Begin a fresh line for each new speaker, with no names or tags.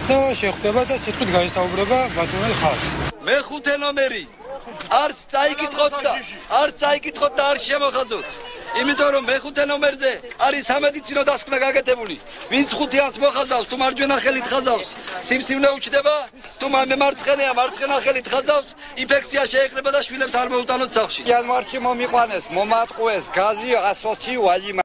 და შეხვდება და სიტყვით გაისაუბრება ბათუმელ ხალხს.
მეხუთე ნომერი არც წაიკითხოთ და არ შემოხაზოთ. იმიტომ რომ მეხუთე ნომერზე არის სამედიცინო დასკვნა გაკეთებული. ვინც ხუთიანს მოხაზავს, თუ მარჯვენა ხელით ხაზავს, სიმსივნე უჩდება, თუ მარცხენია, მარცხენა ხელით ხაზავს, ინფექცია შეეკრება და შვილებს არ მოუტანოთ სახლში.
იანვარში მომიყვანეს, მომატყუეს გაზი 120 ვალიმ